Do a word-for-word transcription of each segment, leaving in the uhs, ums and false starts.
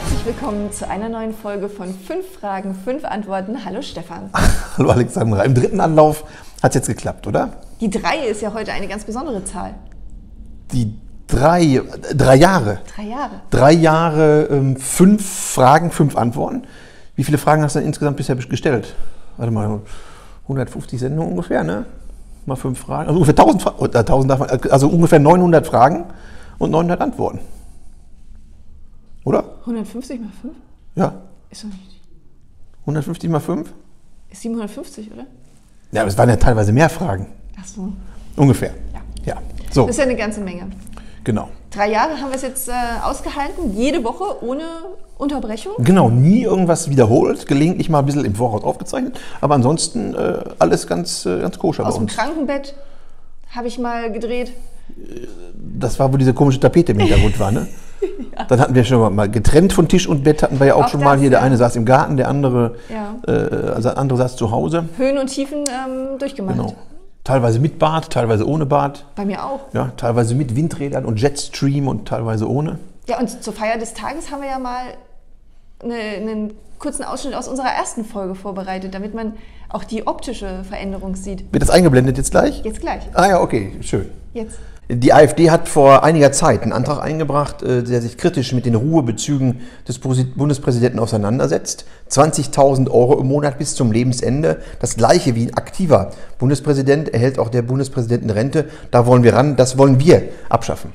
Herzlich willkommen zu einer neuen Folge von fünf Fragen, fünf Antworten. Hallo Stefan. Hallo Alexandra. Im dritten Anlauf hat es jetzt geklappt, oder? Die drei ist ja heute eine ganz besondere Zahl. Die drei, drei Jahre. Drei Jahre. Drei Jahre, ähm, fünf Fragen, fünf Antworten. Wie viele Fragen hast du denn insgesamt bisher gestellt? Warte mal, hundertfünfzig Sendungen ungefähr, ne? Mal fünf Fragen. Also ungefähr tausend, Fra- äh, tausend darf man, also ungefähr neunhundert Fragen und neunhundert Antworten. Oder? hundertfünfzig mal fünf? Ja. Ist doch nicht. hundertfünfzig mal fünf? Ist siebenhundertfünfzig, oder? Ja, aber es waren ja teilweise mehr Fragen. Ach so. Ungefähr. Ja. Ja. So, Das ist ja eine ganze Menge. genau. Drei Jahre haben wir es jetzt äh, ausgehalten, jede Woche ohne Unterbrechung. Genau, nie irgendwas wiederholt, gelegentlich mal ein bisschen im Voraus aufgezeichnet, aber ansonsten äh, alles ganz, äh, ganz koscher Aus bei dem uns. Krankenbett habe ich mal gedreht. Das war, wo diese komische Tapete im Hintergrund war, ne? Ja. Dann hatten wir schon mal getrennt von Tisch und Bett, hatten wir ja auch, Auch schon das, mal hier. Der ja. eine saß im Garten, der andere, Ja. äh, also der andere saß zu Hause. Höhen und Tiefen ähm, durchgemacht. Genau. Teilweise mit Bad, teilweise ohne Bad. Bei mir auch. Ja, teilweise mit Windrädern und Jetstream und teilweise ohne. Ja, und zur Feier des Tages haben wir ja mal eine, einen kurzen Ausschnitt aus unserer ersten Folge vorbereitet, damit man auch die optische Veränderung sieht. Wird das eingeblendet jetzt gleich? Jetzt gleich. Ah ja, okay, schön. Jetzt. Die AfD hat vor einiger Zeit einen Antrag eingebracht, äh, der sich kritisch mit den Ruhebezügen des Bundespräsidenten auseinandersetzt. zwanzigtausend Euro im Monat bis zum Lebensende. Das gleiche wie ein aktiver Bundespräsident erhält auch der Bundespräsidentenrente. Da wollen wir ran, das wollen wir abschaffen.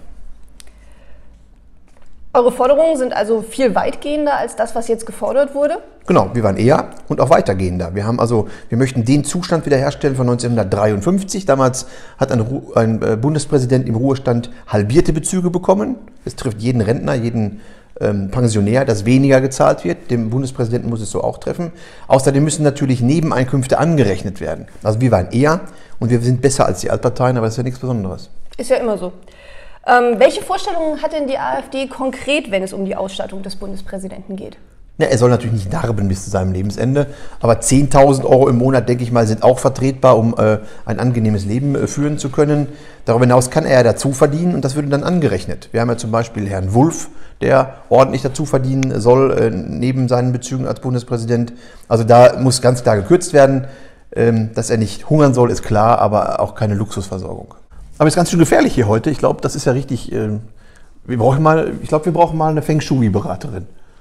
Eure Forderungen sind also viel weitgehender als das, was jetzt gefordert wurde? Genau, wir waren eher und auch weitergehender. Wir haben also, wir möchten den Zustand wiederherstellen von neunzehnhundertdreiundfünfzig. Damals hat ein, Ru- ein äh, Bundespräsident im Ruhestand halbierte Bezüge bekommen. Es trifft jeden Rentner, jeden ähm, Pensionär, dass weniger gezahlt wird. Dem Bundespräsidenten muss es so auch treffen. Außerdem müssen natürlich Nebeneinkünfte angerechnet werden. Also wir waren eher und wir sind besser als die Altparteien, aber das ist ja nichts Besonderes. Ist ja immer so. Ähm, welche Vorstellungen hat denn die AfD konkret, wenn es um die Ausstattung des Bundespräsidenten geht? Ja, er soll natürlich nicht darben bis zu seinem Lebensende, aber zehntausend Euro im Monat, denke ich mal, sind auch vertretbar, um äh, ein angenehmes Leben äh, führen zu können. Darüber hinaus kann er ja dazu verdienen und das würde dann angerechnet. Wir haben ja zum Beispiel Herrn Wulff, der ordentlich dazu verdienen soll, äh, neben seinen Bezügen als Bundespräsident. Also da muss ganz klar gekürzt werden. Ähm, dass er nicht hungern soll, ist klar, aber auch keine Luxusversorgung. Aber es ist ganz schön gefährlich hier heute. Ich glaube, das ist ja richtig. Äh, wir brauchen mal, ich glaube, wir brauchen mal eine Feng Shui-Beraterin.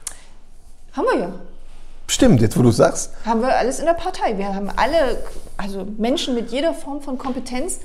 Haben wir ja. Stimmt, jetzt wo du es sagst. Haben wir alles in der Partei. Wir haben alle, also Menschen mit jeder Form von Kompetenz,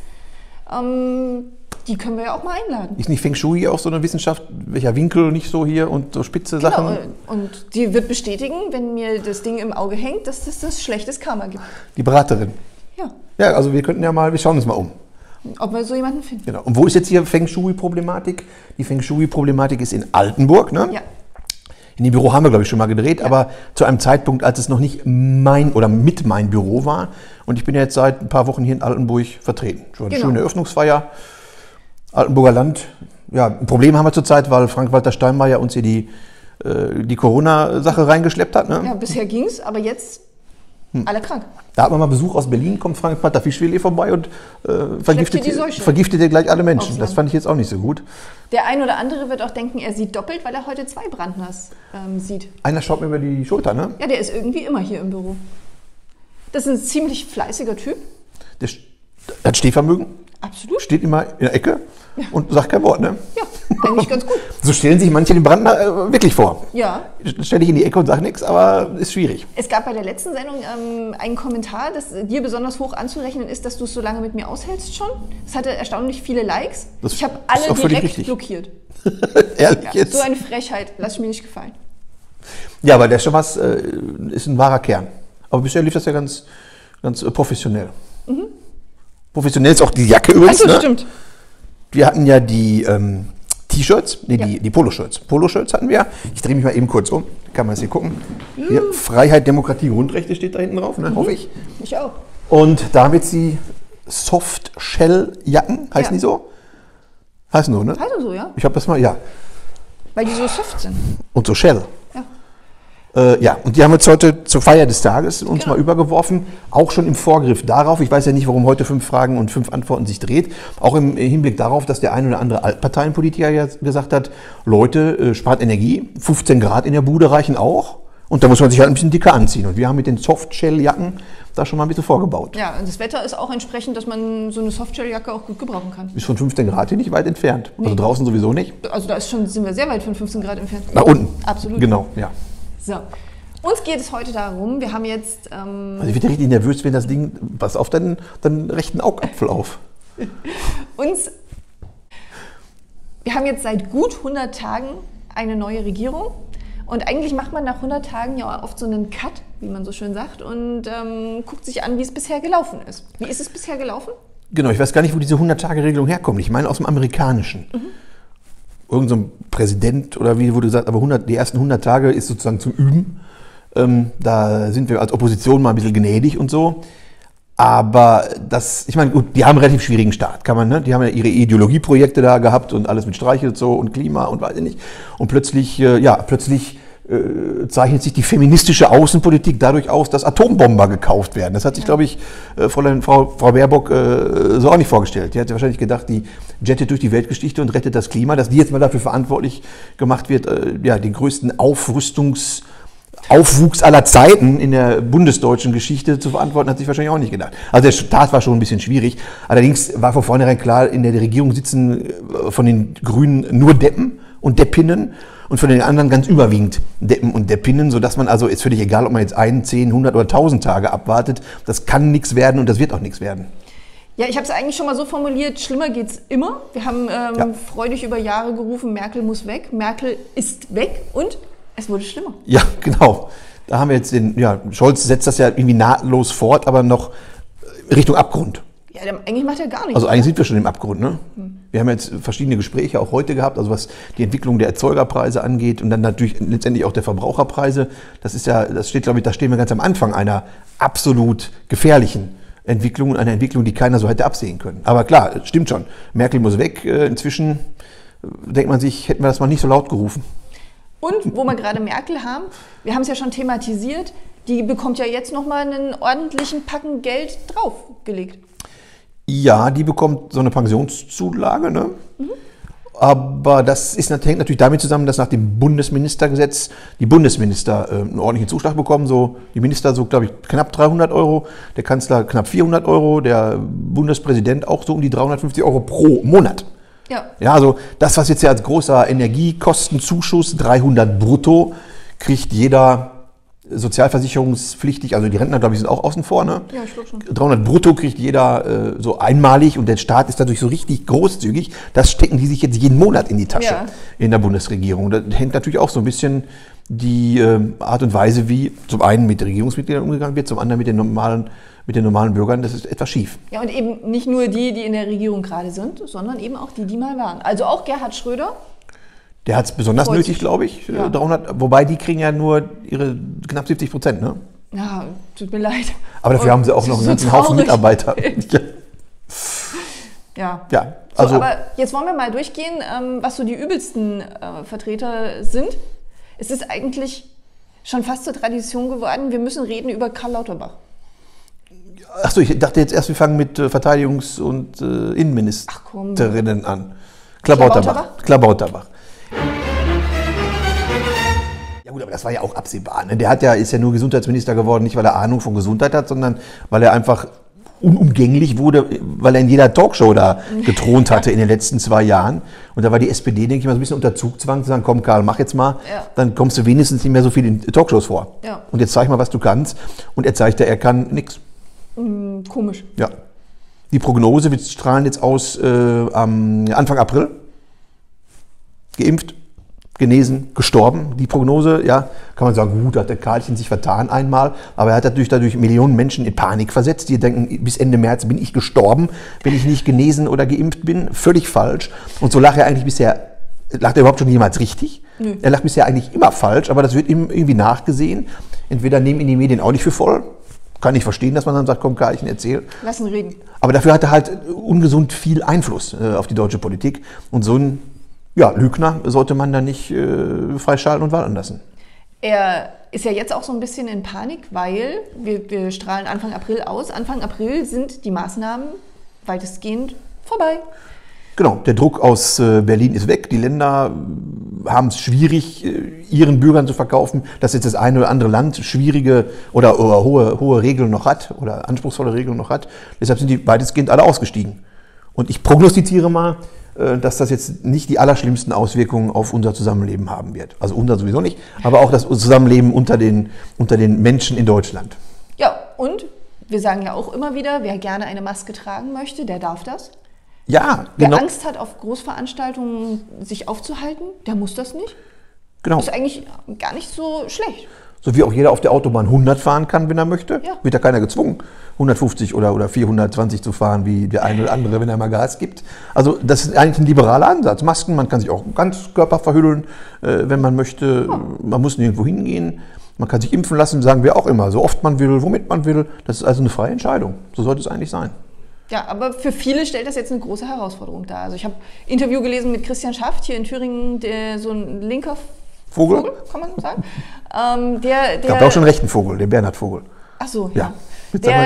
ähm, die können wir ja auch mal einladen. Ist nicht Feng Shui auch so eine Wissenschaft, welcher Winkel nicht so hier und so spitze Sachen? Genau, und die wird bestätigen, wenn mir das Ding im Auge hängt, dass es das schlechtes Karma gibt. Die Beraterin. Ja, Ja, also wir könnten ja mal, wir schauen uns mal um. ob wir so jemanden finden. Genau. Und wo ist jetzt hier Feng Shui-Problematik? Die Feng Shui-Problematik ist in Altenburg, ne? Ja. In dem Büro haben wir, glaube ich, schon mal gedreht, ja. Aber zu einem Zeitpunkt, als es noch nicht mein oder mit mein Büro war. Und ich bin ja jetzt seit ein paar Wochen hier in Altenburg vertreten. Schon eine Genau. schöne Eröffnungsfeier. Altenburger Land. Ja, ein Problem haben wir zurzeit, weil Frank-Walter Steinmeier uns hier die, äh, die Corona-Sache reingeschleppt hat. Ne? Ja, bisher ging es, aber jetzt Hm. alle krank. Da hat man mal Besuch aus Berlin, kommt Frank-Walter Fischwil hier vorbei und äh, vergiftet, die Seuche. vergiftet hier gleich alle Menschen. Aufs Das Land. fand ich jetzt auch nicht so gut. Der ein oder andere wird auch denken, er sieht doppelt, weil er heute zwei Brandners ähm, sieht. Einer schaut mir über die Schulter, ne? Ja, der ist irgendwie immer hier im Büro. Das ist ein ziemlich fleißiger Typ. Der st- hat Stehvermögen, Absolut. steht immer in der Ecke und sagt kein Wort, ne? Ja, eigentlich ganz gut. So stellen sich manche den Brandner äh, wirklich vor. Ja. Stell dich in die Ecke und sag nichts, aber ist schwierig. Es gab bei der letzten Sendung ähm, einen Kommentar, dass dir besonders hoch anzurechnen ist, dass du es so lange mit mir aushältst schon. Es hatte erstaunlich viele Likes. Das ich habe ist alle auch völlig direkt richtig. blockiert. Ehrlich Ja, jetzt? so eine Frechheit, lass mir nicht gefallen. Ja, aber der Schamas äh, ist ein wahrer Kern. Aber bisher lief das ja ganz, ganz äh, professionell. Mhm. Professionell ist auch die Jacke übrigens. Also Ne? stimmt. Wir hatten ja die ähm, T-Shirts, nee, Ja. die, die Poloshirts. Poloshirts hatten wir. Ich drehe mich mal eben kurz um. Kann man das hier gucken? Hier, Freiheit, Demokratie, Grundrechte steht da hinten drauf, ne? Hoffe ich. Ich auch. Und da haben wir jetzt die Soft-Shell-Jacken, heißen Ja. die so? Heißen so, ne? Also so, ja. Ich habe das mal, ja. Weil die so soft sind. Und so Shell. Ja. Äh, ja, und die haben jetzt heute zur Feier des Tages uns Genau. mal übergeworfen, auch schon im Vorgriff darauf, ich weiß ja nicht, warum heute fünf Fragen und fünf Antworten sich dreht, auch im Hinblick darauf, dass der ein oder andere Altparteienpolitiker ja gesagt hat, Leute, äh, spart Energie, fünfzehn Grad in der Bude reichen auch und da muss man sich halt ein bisschen dicker anziehen. Und wir haben mit den Softshell-Jacken da schon mal ein bisschen vorgebaut. Ja, und das Wetter ist auch entsprechend, dass man so eine Softshell-Jacke auch gut gebrauchen kann. Ist von fünfzehn Grad hier nicht weit entfernt, also Nee. draußen sowieso nicht. Also da ist schon, sind wir sehr weit von fünfzehn Grad entfernt. Nach unten. Absolut. Genau, ja. So. Uns geht es heute darum, wir haben jetzt... Ähm, Also ich werde richtig nervös, wenn das Ding, pass auf deinen, deinen rechten Augapfel auf. uns... Wir haben jetzt seit gut hundert Tagen eine neue Regierung. Und eigentlich macht man nach hundert Tagen ja oft so einen Cut, wie man so schön sagt, und ähm, guckt sich an, wie es bisher gelaufen ist. Wie ist es bisher gelaufen? Genau, ich weiß gar nicht, wo diese hundert-Tage-Regelung herkommt. Ich meine aus dem Amerikanischen. Mhm. Irgend so ein Präsident oder wie wurde gesagt, aber hundert, die ersten hundert Tage ist sozusagen zum Üben. Ähm, da sind wir als Opposition mal ein bisschen gnädig und so. Aber das, ich meine, gut, die haben einen relativ schwierigen Start, kann man, ne? Die haben ja ihre Ideologieprojekte da gehabt und alles mit Streichel und so und Klima und weiß ich nicht. Und plötzlich, äh, ja, plötzlich äh, zeichnet sich die feministische Außenpolitik dadurch aus, dass Atombomber gekauft werden. Das hat sich, ja. glaube ich, äh, Fräulein, Frau, Frau Baerbock äh, so auch nicht vorgestellt. Die hat wahrscheinlich gedacht, die jettet durch die Weltgeschichte und rettet das Klima, dass die jetzt mal dafür verantwortlich gemacht wird, äh, ja, den größten Aufrüstungs- Aufwuchs aller Zeiten in der bundesdeutschen Geschichte zu verantworten, hat sich wahrscheinlich auch nicht gedacht. Also der Start war schon ein bisschen schwierig. Allerdings war von vornherein klar, in der Regierung sitzen von den Grünen nur Deppen und Deppinnen und von den anderen ganz überwiegend Deppen und Deppinnen, sodass man also, ist völlig egal, ob man jetzt ein, zehn, hundert oder tausend Tage abwartet, das kann nichts werden und das wird auch nichts werden. Ja, ich habe es eigentlich schon mal so formuliert, schlimmer geht's immer. Wir haben ähm, Ja. freudig über Jahre gerufen, Merkel muss weg, Merkel ist weg und es wurde schlimmer. Ja, genau. Da haben wir jetzt den, ja, Scholz setzt das ja irgendwie nahtlos fort, aber noch Richtung Abgrund. Ja, der, eigentlich macht er gar nichts. Also eigentlich sind wir schon im Abgrund, ne? Wir haben jetzt verschiedene Gespräche auch heute gehabt, also was die Entwicklung der Erzeugerpreise angeht und dann natürlich letztendlich auch der Verbraucherpreise. Das ist ja, das steht, glaube ich, da stehen wir ganz am Anfang einer absolut gefährlichen Entwicklung und einer Entwicklung, die keiner so hätte absehen können. Aber klar, stimmt schon. Merkel muss weg. Inzwischen denkt man sich, hätten wir das mal nicht so laut gerufen. Und wo wir gerade Merkel haben, wir haben es ja schon thematisiert, die bekommt ja jetzt nochmal einen ordentlichen Packen Geld draufgelegt. Ja, die bekommt so eine Pensionszulage, ne? Mhm. Aber das ist, hängt natürlich damit zusammen, dass nach dem Bundesministergesetz die Bundesminister äh, einen ordentlichen Zuschlag bekommen. So, die Minister so, glaube ich, knapp dreihundert Euro, der Kanzler knapp vierhundert Euro, der Bundespräsident auch so um die dreihundertfünfzig Euro pro Monat. Ja. Ja, also das, was jetzt ja als großer Energiekostenzuschuss, dreihundert brutto, kriegt jeder sozialversicherungspflichtig, also die Rentner, glaube ich, sind auch außen vor, ne? Ja, ich glaube schon. dreihundert brutto kriegt jeder äh, so einmalig und der Staat ist dadurch so richtig großzügig. Das stecken die sich jetzt jeden Monat in die Tasche Ja. in der Bundesregierung. Da hängt natürlich auch so ein bisschen die äh, Art und Weise, wie zum einen mit Regierungsmitgliedern umgegangen wird, zum anderen mit den normalen mit den normalen Bürgern, das ist etwas schief. Ja, und eben nicht nur die, die in der Regierung gerade sind, sondern eben auch die, die mal waren. Also auch Gerhard Schröder. Der hat es besonders Freut nötig, sich. glaube ich, Ja. dreihundert, wobei die kriegen ja nur ihre knapp siebzig Prozent, ne? Ja, tut mir leid. Aber dafür Und haben sie auch noch einen so ganzen Haufen traurig. Mitarbeiter. Ja, Ja. ja, So, also aber jetzt wollen wir mal durchgehen, ähm, was so die übelsten äh, Vertreter sind. Es ist eigentlich schon fast zur Tradition geworden, wir müssen reden über Karl Lauterbach. achso, ich dachte jetzt erst, wir fangen mit äh, Verteidigungs- und äh, Ach komm. Innenministerinnen an. Klabauterbach. Klabauterbach. Ja gut, aber das war ja auch absehbar. Ne? Der hat ja, ist ja nur Gesundheitsminister geworden, nicht weil er Ahnung von Gesundheit hat, sondern weil er einfach unumgänglich wurde, weil er in jeder Talkshow da gethront hatte in den letzten zwei Jahren. Und da war die S P D, denke ich mal, so ein bisschen unter Zugzwang zu sagen, komm Karl, mach jetzt mal, Ja. dann kommst du wenigstens nicht mehr so viel in Talkshows vor. Ja. Und jetzt zeig mal, was du kannst. Und er zeigte, er kann nichts. Hm, komisch. Ja. Die Prognose, wir strahlen jetzt aus äh, am Anfang April. Geimpft, genesen, gestorben. Die Prognose, ja, kann man sagen, gut, hat der Karlchen sich vertan einmal, aber er hat natürlich dadurch Millionen Menschen in Panik versetzt, die denken, bis Ende März bin ich gestorben, wenn ich nicht genesen oder geimpft bin. Völlig falsch. Und so lag er eigentlich bisher, lag er überhaupt schon jemals richtig? Nö. Er lag bisher eigentlich immer falsch, aber das wird ihm irgendwie nachgesehen. Entweder nehmen ihn die Medien auch nicht für voll, kann ich verstehen, dass man dann sagt, komm Karlchen, erzähl. Lass ihn reden. Aber dafür hat er halt ungesund viel Einfluss äh, auf die deutsche Politik. Und so ein ja, Lügner sollte man da nicht äh, freischalten und walten lassen. Er ist ja jetzt auch so ein bisschen in Panik, weil wir, wir strahlen Anfang April aus. Anfang April sind die Maßnahmen weitestgehend vorbei. Genau, der Druck aus Berlin ist weg. Die Länder haben es schwierig, ihren Bürgern zu verkaufen, dass jetzt das eine oder andere Land schwierige oder, oder hohe, hohe Regeln noch hat oder anspruchsvolle Regeln noch hat. Deshalb sind die weitestgehend alle ausgestiegen. Und ich prognostiziere mal, dass das jetzt nicht die allerschlimmsten Auswirkungen auf unser Zusammenleben haben wird. Also unser sowieso nicht, aber auch das Zusammenleben unter den, unter den Menschen in Deutschland. Ja, und wir sagen ja auch immer wieder, wer gerne eine Maske tragen möchte, der darf das. Ja, Wer genau. Angst hat, auf Großveranstaltungen sich aufzuhalten, der muss das nicht. Genau. Ist eigentlich gar nicht so schlecht. So wie auch jeder auf der Autobahn hundert fahren kann, wenn er möchte, Ja. wird ja keiner gezwungen, hundertfünfzig oder, oder vierhundertzwanzig zu fahren, wie der eine oder andere, wenn er mal Gas gibt. Also das ist eigentlich ein liberaler Ansatz. Masken, man kann sich auch ganz Körper verhüllen, äh, wenn man möchte. Ja. Man muss nirgendwo hingehen. Man kann sich impfen lassen, sagen wir auch immer, so oft man will, womit man will. Das ist also eine freie Entscheidung. So sollte es eigentlich sein. Ja, aber für viele stellt das jetzt eine große Herausforderung dar. Also ich habe ein Interview gelesen mit Christian Schaft hier in Thüringen, der so ein linker Vogel, Vogel kann man sagen. ähm, der, der, gab auch schon einen rechten Vogel, den Bernhard Vogel. Ach so, ja. ja. Der,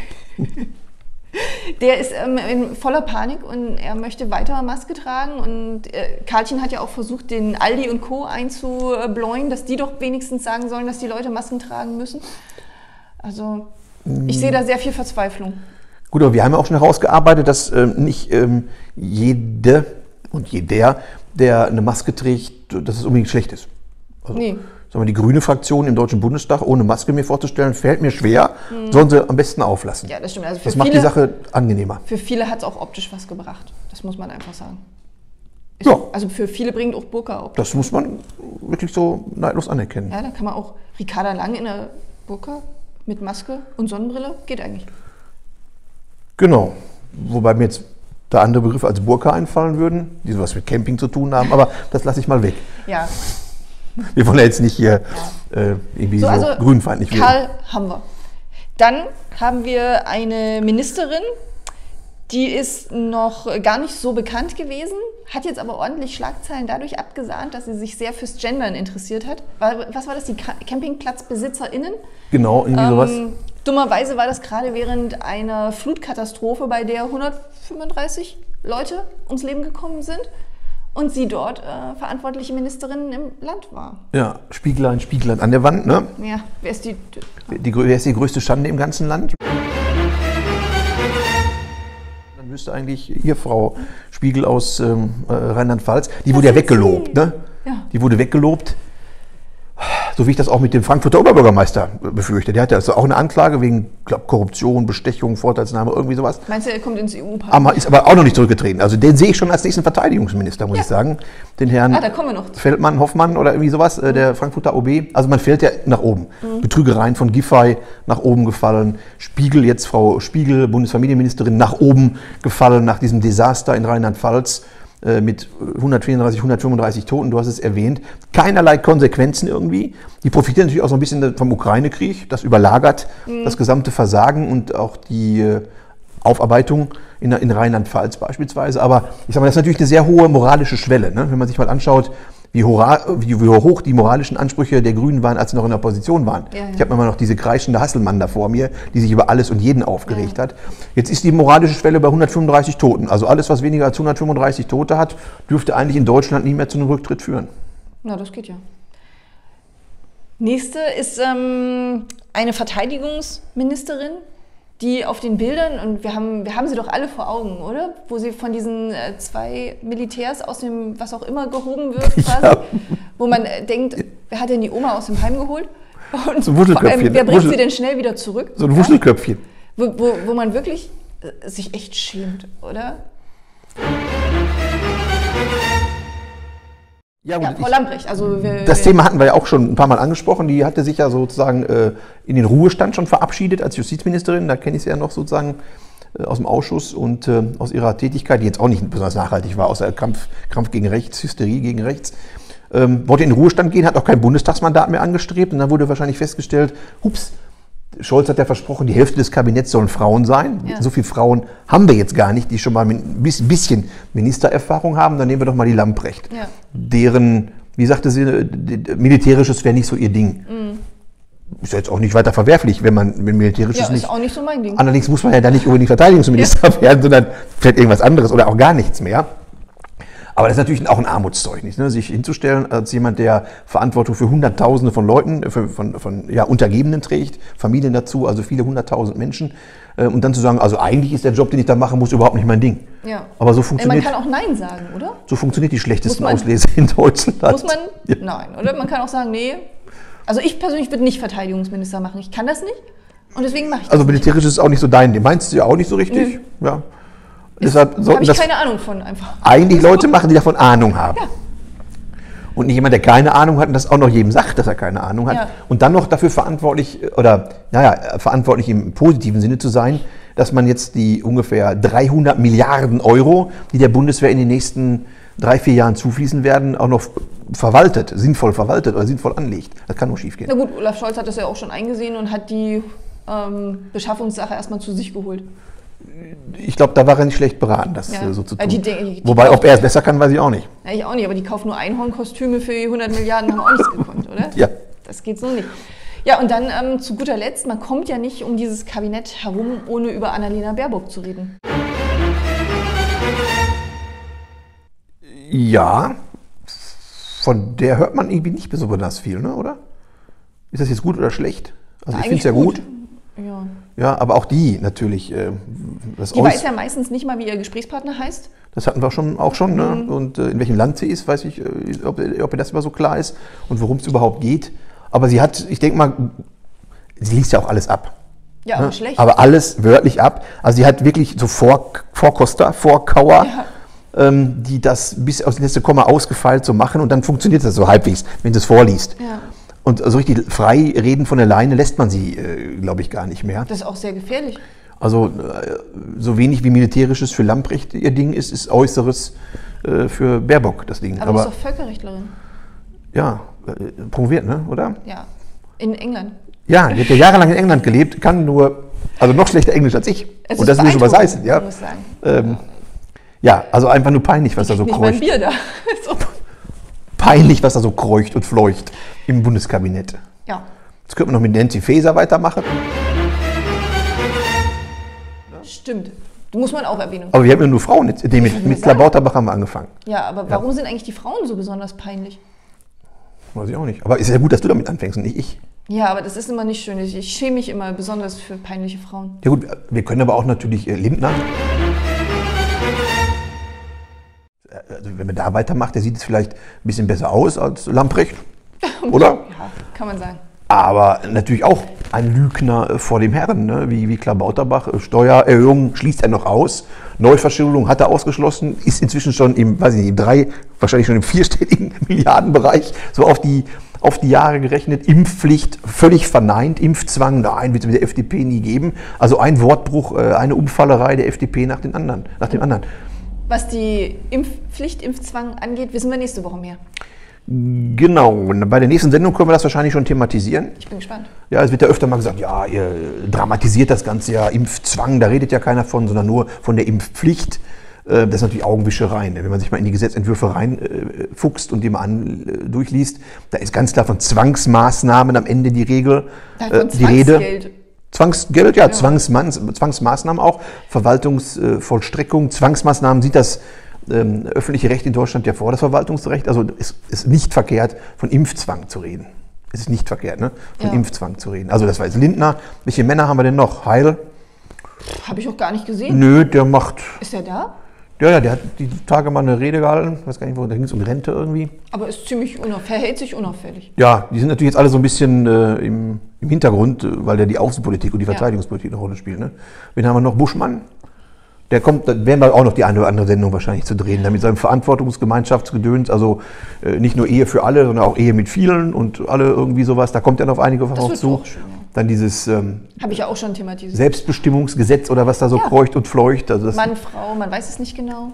der ist ähm, in voller Panik und er möchte weiter Maske tragen. Und äh, Karlchen hat ja auch versucht, den Aldi und Co. einzubläuen, dass die doch wenigstens sagen sollen, dass die Leute Masken tragen müssen. Also ich sehe da sehr viel Verzweiflung. Gut, aber wir haben ja auch schon herausgearbeitet, dass ähm, nicht ähm, jede und jeder, der eine Maske trägt, dass es unbedingt schlecht ist. Also, nee. Sagen wir, die grüne Fraktion im Deutschen Bundestag ohne Maske mir vorzustellen, fällt mir schwer, mhm. sollen sie am besten auflassen. Ja, das stimmt. Also für das macht viele, die Sache angenehmer. Für viele hat es auch optisch was gebracht. Das muss man einfach sagen. Ist, ja. Also für viele bringt auch Burka optisch. Das muss man wirklich so neidlos anerkennen. Ja, da kann man auch Ricarda Lang in der Burka mit Maske und Sonnenbrille, geht eigentlich. Genau, wobei mir jetzt da andere Begriffe als Burka einfallen würden, die sowas mit Camping zu tun haben, aber das lasse ich mal weg. Ja. Wir wollen ja jetzt nicht hier ja. äh, irgendwie so, so also grünfeindlich werden. Karl haben wir. Dann haben wir eine Ministerin, die ist noch gar nicht so bekannt gewesen, hat jetzt aber ordentlich Schlagzeilen dadurch abgesahnt, dass sie sich sehr fürs Gendern interessiert hat. Was war das, die CampingplatzbesitzerInnen? Genau, irgendwie ähm, sowas. Dummerweise war das gerade während einer Flutkatastrophe, bei der hundertfünfunddreißig Leute ums Leben gekommen sind und sie dort äh, verantwortliche Ministerin im Land war. Ja, Spieglein, Spieglein an der Wand, ne? Ja, wer ist die? die wer ist die größte Schande im ganzen Land? Dann müsste eigentlich hier Frau Spiegel aus ähm, äh, Rheinland-Pfalz, die das wurde ja weggelobt, ne? Ja. Die wurde weggelobt. So wie ich das auch mit dem Frankfurter Oberbürgermeister befürchte. Der hatte also auch eine Anklage wegen, glaub, Korruption, Bestechung, Vorteilsnahme, irgendwie sowas. Meinst du, er kommt ins E U-Parlament? Ist aber auch noch nicht zurückgetreten. Also den sehe ich schon als nächsten Verteidigungsminister, muss ja. ich sagen. Den Herrn ah, da kommen wir noch. Feldmann, Hoffmann oder irgendwie sowas, mhm. der Frankfurter O B. Also man fällt ja nach oben. Mhm. Betrügereien von Giffey nach oben gefallen. Spiegel, jetzt Frau Spiegel, Bundesfamilienministerin, nach oben gefallen nach diesem Desaster in Rheinland-Pfalz. Mit hundertvierunddreißig, hundertfünfunddreißig Toten, du hast es erwähnt, keinerlei Konsequenzen irgendwie. Die profitieren natürlich auch so ein bisschen vom Ukraine-Krieg, das überlagert mhm. das gesamte Versagen und auch die Aufarbeitung in, in Rheinland-Pfalz beispielsweise. Aber ich sage mal, das ist natürlich eine sehr hohe moralische Schwelle, ne? Wenn man sich mal anschaut, wie, hora, wie, wie hoch die moralischen Ansprüche der Grünen waren, als sie noch in der Opposition waren. Ja, ja. Ich habe immer noch diese kreischende Hasselmann da vor mir, die sich über alles und jeden aufgeregt ja. hat. Jetzt ist die moralische Schwelle bei hundertfünfunddreißig Toten. Also alles, was weniger als hundertfünfunddreißig Tote hat, dürfte eigentlich in Deutschland nie mehr zu einem Rücktritt führen. Na, das geht ja. Nächste ist ähm, eine Verteidigungsministerin, die auf den Bildern, und wir haben, wir haben sie doch alle vor Augen, oder? Wo sie von diesen äh, zwei Militärs aus dem, was auch immer, gehoben wird, quasi. Ja. Wo man äh, denkt, wer hat denn die Oma aus dem Heim geholt? Und so ein Wuschelköpfchen. Ähm, wer bringt Wuschel. sie denn schnell wieder zurück? So ein Wuschelköpfchen. Ja? Wo, wo, wo man wirklich äh, sich echt schämt, oder? Ja, ja, Frau Lambrecht. Also wir, das wir Thema hatten wir ja auch schon ein paar Mal angesprochen. Die hatte sich ja sozusagen äh, in den Ruhestand schon verabschiedet als Justizministerin. Da kenne ich sie ja noch sozusagen äh, aus dem Ausschuss und äh, aus ihrer Tätigkeit, die jetzt auch nicht besonders nachhaltig war, außer Kampf, Kampf gegen rechts, Hysterie gegen rechts. Ähm, wollte in den Ruhestand gehen, hat auch kein Bundestagsmandat mehr angestrebt. Und dann wurde wahrscheinlich festgestellt, hups, Scholz hat ja versprochen, die Hälfte des Kabinetts sollen Frauen sein. Ja. So viele Frauen haben wir jetzt gar nicht, die schon mal ein bisschen Ministererfahrung haben. Dann nehmen wir doch mal die Lambrecht. Ja. Deren, wie sagte sie, militärisches wäre nicht so ihr Ding. Mhm. ist ja jetzt auch nicht weiter verwerflich, wenn man wenn militärisches Ja, nicht. ist auch nicht so mein Ding. Allerdings muss man ja da nicht unbedingt Verteidigungsminister ja. werden, sondern vielleicht irgendwas anderes oder auch gar nichts mehr. Aber das ist natürlich auch ein Armutszeugnis, ne? Sich hinzustellen als jemand, der Verantwortung für Hunderttausende von Leuten, für, von, von ja, Untergebenen trägt, Familien dazu, also viele hunderttausend Menschen. Äh, und dann zu sagen, also eigentlich ist der Job, den ich da machen muss, überhaupt nicht mein Ding. Ja. Aber so funktioniert, man kann auch Nein sagen, oder? So funktioniert die schlechtesten man, Auslese in Deutschland. Muss man? Ja. Nein, oder? Man kann auch sagen, nee. Also ich persönlich würde nicht Verteidigungsminister machen. Ich kann das nicht und deswegen mache ich das Also militärisch ist auch nicht so dein Ding. Meinst du ja auch nicht so richtig? Nö. Ja. Deshalb sollten habe ich das keine Ahnung von einfach. eigentlich Leute machen, die davon Ahnung haben. Ja. Und nicht jemand, der keine Ahnung hat und das auch noch jedem sagt, dass er keine Ahnung hat. Ja. Und dann noch dafür verantwortlich, oder naja, verantwortlich im positiven Sinne zu sein, dass man jetzt die ungefähr dreihundert Milliarden Euro, die der Bundeswehr in den nächsten drei, vier Jahren zufließen werden, auch noch verwaltet, sinnvoll verwaltet oder sinnvoll anlegt. Das kann nur schief gehen. Na gut, Olaf Scholz hat das ja auch schon eingesehen und hat die ähm, Beschaffungssache erstmal zu sich geholt. Ich glaube, da war er nicht schlecht beraten, das Ja. so zu Weil tun. die, die, die Wobei, ob er es besser kann, weiß ich auch nicht. Ja, ich auch nicht, aber die kaufen nur Einhornkostüme für hundert Milliarden, haben auch nichts gekonnt, oder? Ja. Das geht so nicht. Ja, und dann ähm, zu guter Letzt, man kommt ja nicht um dieses Kabinett herum, ohne über Annalena Baerbock zu reden. Ja, von der hört man irgendwie nicht besonders viel, ne, oder? Ist das jetzt gut oder schlecht? Also ich finde es ja gut. gut. Ja. Ja, aber auch die natürlich. Äh, das die Aus weiß ja meistens nicht mal, wie ihr Gesprächspartner heißt. Das hatten wir schon, auch schon. Ne? Mhm. Und äh, in welchem Land sie ist, weiß ich, äh, ob, ob ihr das immer so klar ist und worum es überhaupt geht. Aber sie hat, ich denke mal, sie liest ja auch alles ab. Ja, aber ne? schlecht. Aber alles wörtlich ab. Also sie hat wirklich so Vor Vorkoster, Vorkauer, Ja. ähm, die das bis aufs letzte Komma ausgefeilt so machen und dann funktioniert das so halbwegs, wenn sie es vorliest. Ja. Und so richtig frei reden von der Leine lässt man sie, äh, glaube ich, gar nicht mehr. Das ist auch sehr gefährlich. Also äh, so wenig wie Militärisches für Lamprecht ihr Ding ist, ist Äußeres äh, für Baerbock das Ding. Aber, aber du bist doch Völkerrechtlerin. Ja, äh, promoviert, ne? Oder? Ja, in England. Ja, die hat ja jahrelang in England gelebt, kann nur, also noch schlechter Englisch als ich. Es Und das will schon was heißen, ja. Muss sagen. Ähm, ja, also einfach nur peinlich, was da so Nicht mein kreucht. Bier da. So. Peinlich, was da so kreucht und fleucht im Bundeskabinett. Ja. Jetzt könnte man noch mit Nancy Faeser weitermachen. Stimmt. Muss man auch erwähnen. Aber wir haben ja nur Frauen, jetzt, mit, mit, mit Klabauterbach haben wir angefangen. Ja, aber warum ja. sind eigentlich die Frauen so besonders peinlich? Weiß ich auch nicht. Aber ist ja gut, dass du damit anfängst und nicht ich. Ja, aber das ist immer nicht schön. Ich, ich schäme mich immer besonders für peinliche Frauen. Ja gut, wir können aber auch natürlich äh, Lindner. Also wenn man da weitermacht, der sieht es vielleicht ein bisschen besser aus als Lamprecht, oder? Ja, kann man sagen. Aber natürlich auch ein Lügner vor dem Herrn, ne? wie, wie Klabauterbach. Steuererhöhung schließt er noch aus. Neuverschuldung hat er ausgeschlossen, ist inzwischen schon im, weiß ich nicht, im drei, wahrscheinlich schon im vierstelligen Milliardenbereich, so auf die, auf die Jahre gerechnet. Impfpflicht völlig verneint, Impfzwang, nein, wird es mit der F D P nie geben. Also ein Wortbruch, eine Umfallerei der F D P nach, den anderen, nach dem anderen. Was die Impfpflicht, Impfzwang angeht, wissen wir nächste Woche mehr. Genau, und bei der nächsten Sendung können wir das wahrscheinlich schon thematisieren. Ich bin gespannt. Ja, es wird ja öfter mal gesagt, ja, ihr dramatisiert das Ganze ja, Impfzwang, da redet ja keiner von, sondern nur von der Impfpflicht. Das ist natürlich Augenwischerei. Wenn man sich mal in die Gesetzentwürfe reinfuchst und die mal an, durchliest, da ist ganz klar von Zwangsmaßnahmen am Ende die Regel, von die Rede. Zwangsgeld. Zwangsgeld, ja, ja. Zwangsmann, Zwangsmaßnahmen auch, Verwaltungsvollstreckung, Zwangsmaßnahmen sieht das ähm, öffentliche Recht in Deutschland ja vor, das Verwaltungsrecht. Also es ist nicht verkehrt, von Impfzwang zu reden. Es ist nicht verkehrt, ne? von ja. Impfzwang zu reden. Also das war jetzt Lindner. Welche Männer haben wir denn noch? Heil? Habe ich auch gar nicht gesehen. Nö, der macht... Ist der da? Ja, ja, der hat die Tage mal eine Rede gehalten. Ich weiß gar nicht, wo, da ging es um Rente irgendwie. Aber ist ziemlich unauffällig, verhält sich unauffällig. Ja, die sind natürlich jetzt alle so ein bisschen äh, im, im Hintergrund, weil der die Außenpolitik und die Verteidigungspolitik ja. eine Rolle spielt. Ne? Wen haben wir noch? Buschmann. Der kommt, da werden wir auch noch die eine oder andere Sendung wahrscheinlich zu drehen, da mit seinem Verantwortungsgemeinschaftsgedöns, also äh, nicht nur Ehe für alle, sondern auch Ehe mit vielen und alle irgendwie sowas. Da kommt ja noch einige auf uns zu. Schön, ja. Dann dieses ähm, habe ich ja auch schon thematisiert. Selbstbestimmungsgesetz oder was da so ja. kreucht und fleucht. Also das Mann, Frau, man weiß es nicht genau.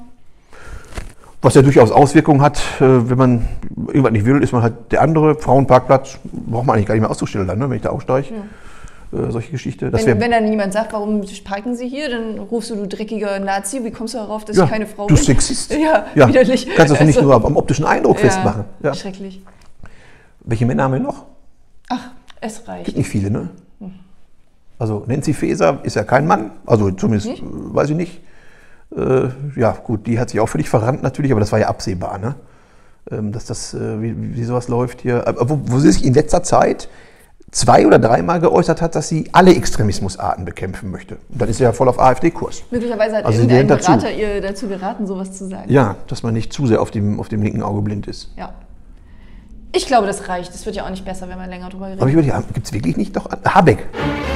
Was ja durchaus Auswirkungen hat, äh, wenn man irgendwas nicht will, ist man halt der andere. Frauenparkplatz braucht man eigentlich gar nicht mehr auszustellen, dann, ne, wenn ich da aussteige. Ja. Äh, solche Geschichte. Das wenn, wenn dann niemand sagt, warum parken Sie hier, dann rufst du, du dreckiger Nazi, wie kommst du darauf, dass ja, ich keine Frau du bin? Du Sexist. Ja, ja, widerlich. Kannst du das also, nicht nur am optischen Eindruck ja, festmachen. Ja. Schrecklich. Welche Männer haben wir noch? Ach, Es reicht. Gibt nicht viele, ne? Also Nancy Faeser ist ja kein Mann, also zumindest Nicht? äh, weiß ich nicht. Äh, ja gut, die hat sich auch völlig verrannt natürlich, aber das war ja absehbar, ne? Ähm, dass das, äh, wie, wie sowas läuft hier. Aber wo, wo sie sich in letzter Zeit zwei oder dreimal geäußert hat, dass sie alle Extremismusarten bekämpfen möchte. Und dann ist sie ja voll auf AfD-Kurs. Möglicherweise hat Also sie irgendein lernt dazu. Berater ihr dazu geraten, sowas zu sagen. Ja, dass man nicht zu sehr auf dem, auf dem linken Auge blind ist. Ja. Ich glaube, das reicht. Das wird ja auch nicht besser, wenn man länger drüber redet. Aber ich überlege, gibt es wirklich nicht noch? Habeck.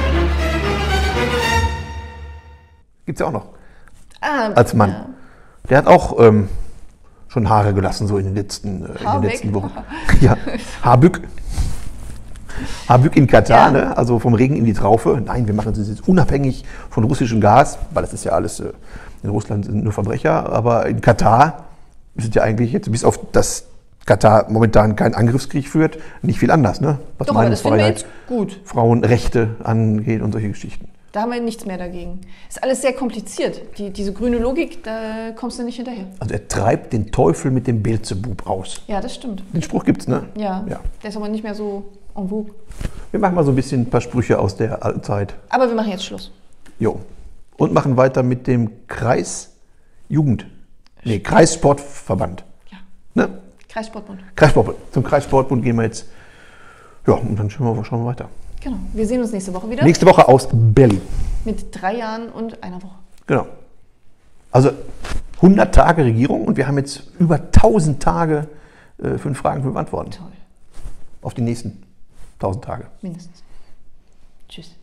Gibt es ja auch noch. Ah, Als Mann. Ja. Der hat auch ähm, schon Haare gelassen, so in den letzten, äh, in den Habeck? letzten Wochen. Ja, Habeck. Habeck in Katar, Ja. ne? Also vom Regen in die Traufe. Nein, wir machen das jetzt unabhängig von russischem Gas, weil das ist ja alles, äh, in Russland sind nur Verbrecher, aber in Katar ist es ja eigentlich jetzt, bis auf das Katar momentan keinen Angriffskrieg führt, nicht viel anders, ne? Was Doch, aber das finden wir Meinungsfreiheit, jetzt gut. Frauenrechte angeht und solche Geschichten. Da haben wir nichts mehr dagegen. Ist alles sehr kompliziert. Die, diese grüne Logik, da kommst du nicht hinterher. Also er treibt den Teufel mit dem Beelzebub aus. Ja, das stimmt. Den Spruch gibt's, ne? Ja, Ja. der ist aber nicht mehr so en vogue. Wir machen mal so ein bisschen ein paar Sprüche aus der alten Zeit. Aber wir machen jetzt Schluss. Jo. Und machen weiter mit dem Kreisjugend. Nee, Kreissportverband. Ja, Ne? Kreissportbund. Kreissportbund. Zum Kreissportbund gehen wir jetzt. Ja, und dann schauen wir, schauen wir weiter. Genau. Wir sehen uns nächste Woche wieder. Nächste Woche aus Berlin. Mit drei Jahren und einer Woche. Genau. Also hundert Tage Regierung und wir haben jetzt über tausend Tage, äh, fünf Fragen, fünf Antworten. Toll. Auf die nächsten tausend Tage. Mindestens. Tschüss.